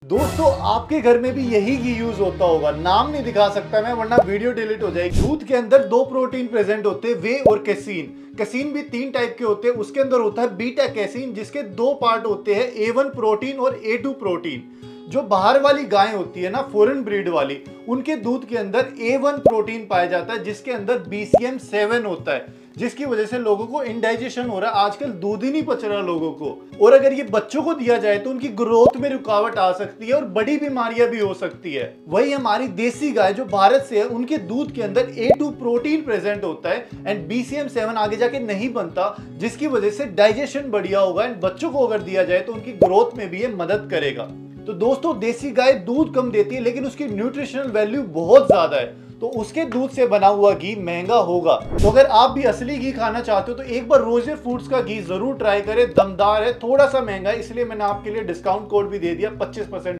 दोस्तों आपके घर में भी यही घी यूज होता होगा। नाम नहीं दिखा सकता मैं वरना वीडियो डिलीट हो जाएगी। दूध के अंदर दो प्रोटीन प्रेजेंट होते हैं, वे और कैसीन। कैसीन भी तीन टाइप के होते हैं। उसके अंदर होता है बीटा कैसीन, जिसके दो पार्ट होते हैं, A1 प्रोटीन और A2 प्रोटीन। जो बाहर वाली गाय होती है ना, फॉरेन ब्रीड वाली, उनके दूध के अंदर A1 प्रोटीन पाया जाता है, जिसके अंदर BCM7 होता है, जिसकी वजह से लोगों को इंडाइजेशन हो रहा है। आजकल दूध ही नहीं पच रहा लोगों को। और अगर ये बच्चों को दिया जाए तो उनकी ग्रोथ में रुकावट आ सकती है और बड़ी बीमारियां भी हो सकती है। वही हमारी देसी गाय जो भारत से है, उनके दूध के अंदर A2 प्रोटीन प्रेजेंट होता है एंड BCM7 आगे जाके नहीं बनता, जिसकी वजह से डाइजेशन बढ़िया होगा एंड बच्चों को अगर दिया जाए तो उनकी ग्रोथ में भी ये मदद करेगा। तो दोस्तों देसी गाय दूध कम देती है लेकिन उसकी न्यूट्रिशनल वैल्यू बहुत ज्यादा है, तो उसके दूध से बना हुआ घी महंगा होगा। तो अगर आप भी असली घी खाना चाहते हो तो एक बार रोजर फूड्स का घी जरूर ट्राई करें। दमदार है, थोड़ा सा महंगा है, इसलिए मैंने आपके लिए डिस्काउंट कोड भी दे दिया 25%।